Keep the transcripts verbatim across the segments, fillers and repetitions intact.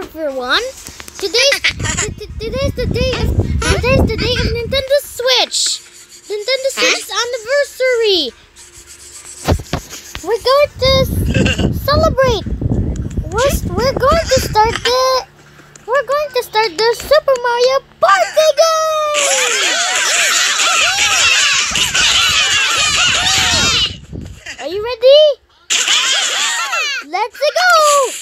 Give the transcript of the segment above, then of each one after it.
everyone. Today's today's the day of today's the day of Nintendo Switch. Nintendo Switch's anniversary. We're going to celebrate. We're we're going to start the we're going to start the Super Mario Party game. Are you ready? Let's go!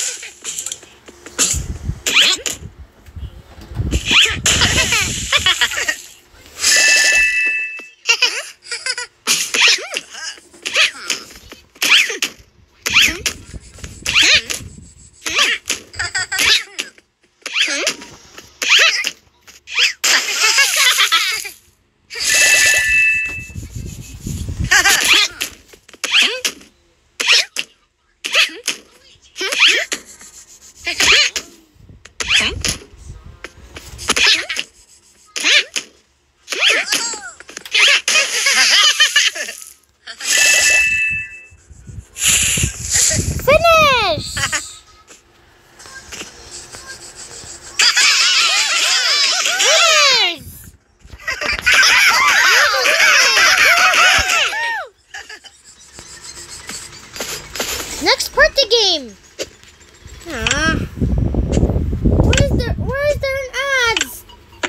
Next party game. Ah. Where is there? Where is there an ads?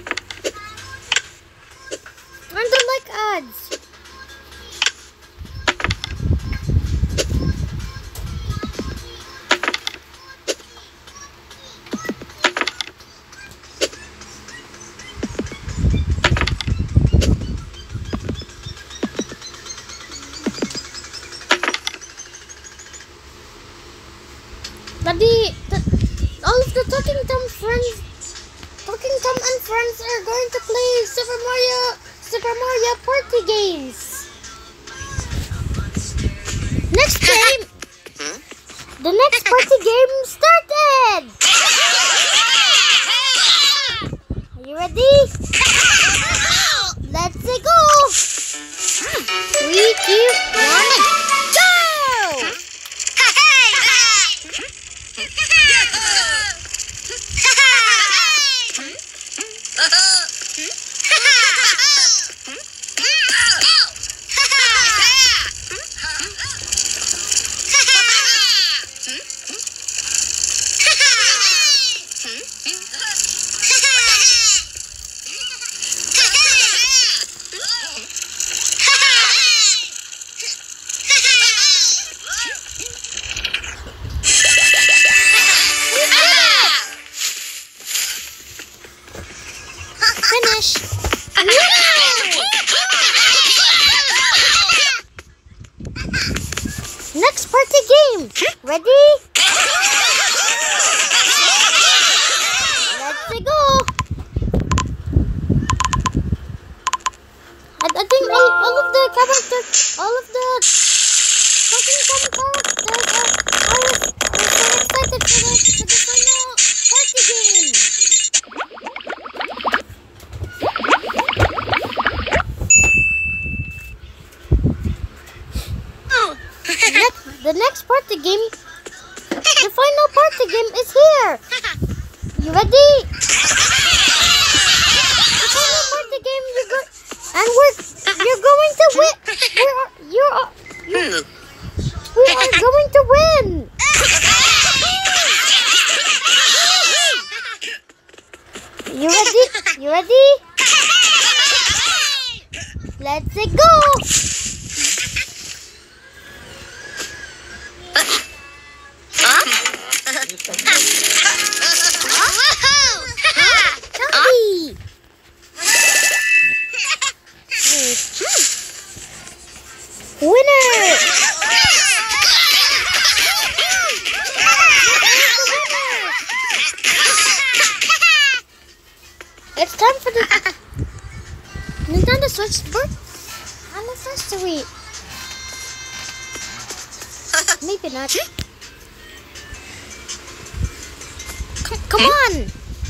I don't like ads. But the, the all of the Talking Tom friends, Talking Tom and friends are going to play Super Mario, Super Mario Party games. Next game, the next party game started. Are you ready? Let's go. Three, two, one, go! Finish. Next party game. Ready? Let's go. I, I think all, all of the characters, all of the Talking Tom characters are, are, are so excited for the, for the final party game. Next, the next party game, the final party game is here. You ready? The final party game, you go, and we're you're going to win. We're you are you, we are going to win. You ready? You ready? Let's go. Winner! It's time for the Nintendo Switch birth anniversary. Maybe not. Come, come on!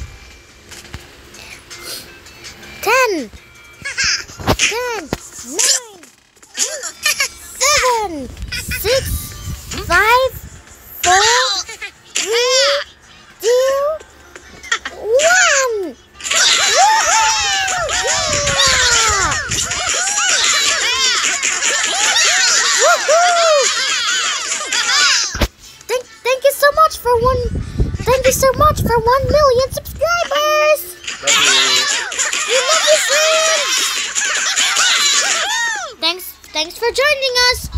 Ten, ten, nine, seven, six, five, four, three, two, for one million subscribers. Love you. We love you, friends. Thanks, thanks for joining us.